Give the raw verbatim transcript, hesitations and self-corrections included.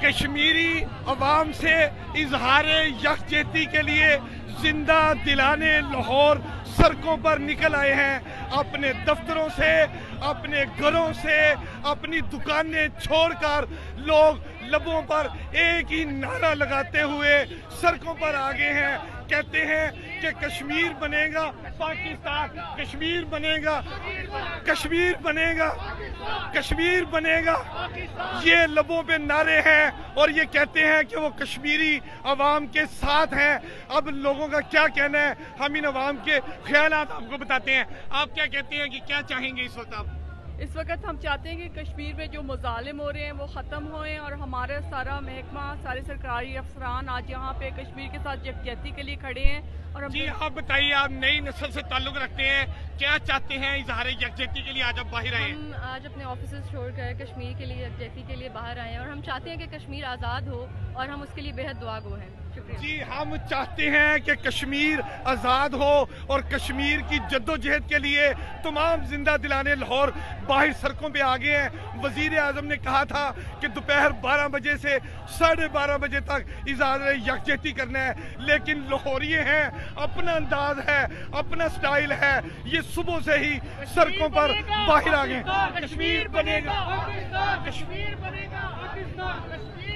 کشمیری عوام سے اظہار یکجہتی کے لیے زندہ دلانے لاہور سڑکوں پر نکل آئے ہیں. اپنے دفتروں سے، اپنے گھروں سے، اپنی دکانیں چھوڑ کر لوگ لبوں پر ایک ہی نعرہ لگاتے ہوئے سڑکوں پر آگے ہیں. کہتے ہیں کہ کشمیر بنے گا پاکستان، کشمیر بنے گا، کشمیر بنے گا، کشمیر بنے گا. یہ لبوں پہ نعرے ہیں اور یہ کہتے ہیں کہ وہ کشمیری عوام کے ساتھ ہیں. اب لوگوں کا کیا کہنا ہے، ہم ان عوام کے خیالات آپ کو بتاتے ہیں. آپ کیا کہتے ہیں کہ کیا چاہیں گے اس وقت آپ؟ اس وقت ہم چاہتے ہیں کہ کشمیر میں جو مظالم ہو رہے ہیں وہ ختم ہوئیں اور ہمارا سارا محکمہ، سارے سرکاری افسران آج یہاں پہ کشمیر کے ساتھ یکجہتی کے لیے کھڑے ہیں. اور ہم جی آپ بتائیے، آپ نئی نسل سے تعلق رکھتے ہیں، کیا چاہتے ہیں اظہار یکجہتی کے لیے آج آپ باہر آئے ہیں؟ ہم آج اپنے آفیسز چھوڑ کر کشمیر کے لیے یکجہتی کے لیے باہر آئے ہیں اور ہم چاہتے ہیں کہ کشمیر آزاد ہو اور ہم اس کے لیے بہت دعا گو ہیں. شکریہ. جی ہم چاہتے ہیں کہ کشمیر آزاد ہو اور کشمیر کی جدوجہد کے لیے تمام زندہ دلانے لاہور باہر سڑکوں پہ آگے ہیں. وزیر اعظم نے کہا تھا کہ دوپہر بارہ بجے سے ساڑھے بارہ بجے تک اظہار یکجہتی کرنا ہے، لیکن لاہوریے ہیں، اپنا انداز ہے، اپنا سٹائل ہے، یہ صبح سے ہی سڑکوں پر باہر آگے ہیں. کشمیر بنے گا، کشمیر بنے گا،